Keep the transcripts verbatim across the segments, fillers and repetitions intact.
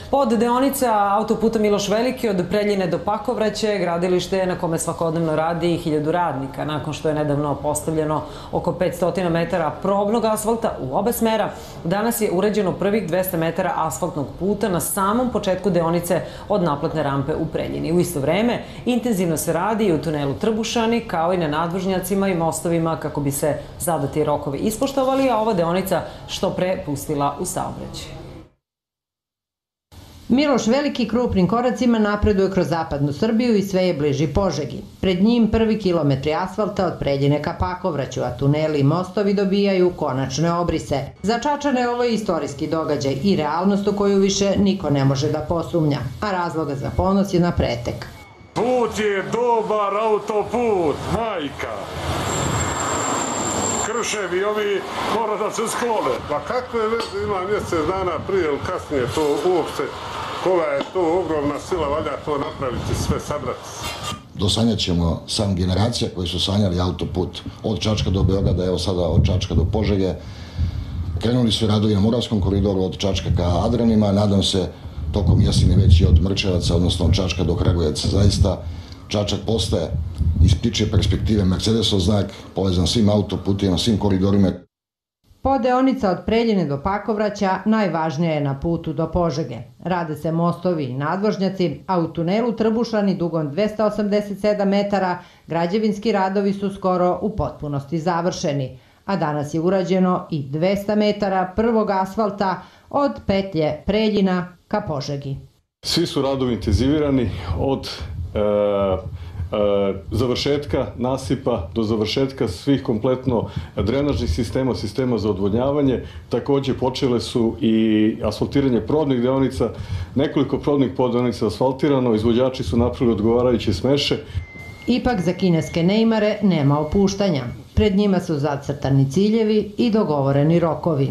Pod deonica autoputa Miloš Veliki od Preljine do Pakovraće gradilište na kome svakodnevno radi hiljadu radnika. Nakon što je nedavno postavljeno oko petsto metara probnog asfalta u oba smera, danas je urađeno prvih dvesta metara asfaltnog puta na samom početku deonice od naplatne rampe u Preljini. U isto vreme intenzivno se radi i u tunelu Trbušani, kao i na nadvožnjacima i mostovima kako bi se zadati rokovi ispoštovali, a ova deonica što pre pustila u saobraćaj. Miloš Veliki krupnim koracima napreduje kroz zapadnu Srbiju i sve je bliži Požegi. Pred njim prvi kilometri asfalta od Preljine ka Pakovraću, a tuneli i mostovi dobijaju konačne obrise. Za Čačane je ovo istorijski događaj i realnost u koju više niko ne može da posumnja, a razloga za ponos je na pretek. Put je dobar autoput, majka! Krševi ovi mora da se sklone. Pa kakve veze ima mjesec dana prije ili kasnije to uopšte, koja je to ogromna sila, valja to napraviti, sve sabrati. Dosanjat ćemo sam generacija koji su sanjali autoput od Čačka do Beograda, evo sada od Čačka do Požege. Krenuli su radovi na Moravskom koridoru od Čačka ka Adranima, nadam se tokom jeseni već i od Mrčevaca, odnosno od Čačka do Kragujevca. Zaista Čačak postaje iz priče perspektive Mercedesov znak, povezan svim autoputima, svim koridorima. Podeonica od Preljine do Pakovraća najvažnija je na putu do Požege. Rade se mostovi i nadvožnjaci, a u tunelu Trbušani dugom dvesta osamdeset sedam metara građevinski radovi su skoro u potpunosti završeni, a danas je urađeno i dvesta metara prvog asfalta od petlje Preljina ka Požegi. Svi su radovi intenzivirani od E, e, završetka nasipa do završetka svih kompletno drenažnih sistema, sistema za odvodnjavanje. Također počele su i asfaltiranje probnih deonica, nekoliko probnih poddeonica asfaltirano, izvođači su napravili odgovarajuće smeše. Ipak za kineske neimare nema opuštanja. Pred njima su zacrtani ciljevi i dogovoreni rokovi.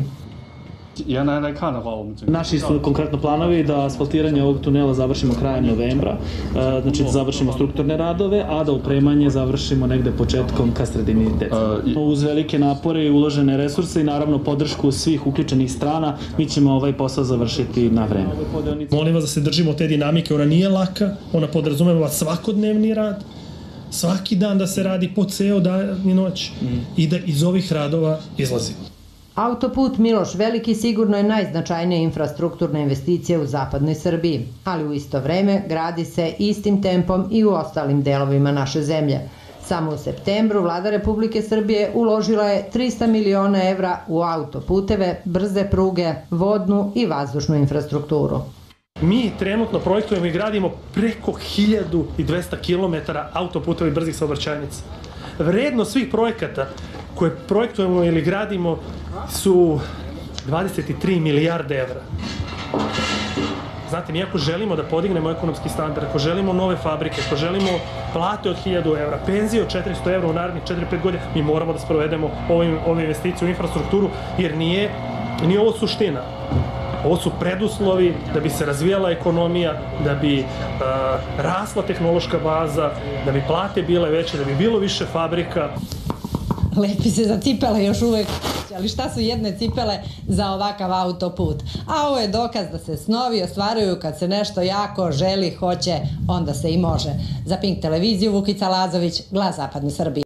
Naši su konkretno planovi da asfaltiranje ovog tunela završimo krajem novembra, znači da završimo strukturne radove, a da opremanje završimo negde početkom ka sredini decembra. Uz velike napore i uložene resurse i naravno podršku svih uključenih strana, mi ćemo ovaj posao završiti na vreme. Molim vas da se držimo te dinamike, ona nije laka, ona podrazumeva svakodnevni rad, svaki dan da se radi po ceo dan i noć i da iz ovih radova izlazimo. Autoput Miloš Veliki sigurno je najznačajnija infrastrukturna investicija u zapadnoj Srbiji, ali u isto vreme gradi se istim tempom i u ostalim delovima naše zemlje. Samo u septembru vlada Republike Srbije uložila je trista miliona evra u autoputeve, brze pruge, vodnu i vazdušnu infrastrukturu. Mi trenutno projektujemo i gradimo preko hiljadu dvesta kilometara autoputeva i brzih saobraćajnica. Vrednost svih projekata koje projektujemo ili gradimo su dvadeset tri milijarde evra. Znate, mi ako želimo da podignemo ekonomski standard, ako želimo nove fabrike, ako želimo plate od hiljadu evra, penzije od četiristo evra u narednih četiri do pet godina, mi moramo da sprovedemo ove investicije u infrastrukturu, jer nije, nije ovo suština. Ovo su preduslovi da bi se razvijala ekonomija, da bi uh, rasla tehnološka baza, da bi plate bile veće, da bi bilo više fabrika. Lepi se za cipele još uvek, ali šta su jedne cipele za ovakav autoput? A ovo je dokaz da se snovi ostvaruju kad se nešto jako želi, hoće, onda se i može. Za Pink televiziju Vukica Lazović, Glas zapadne Srbije.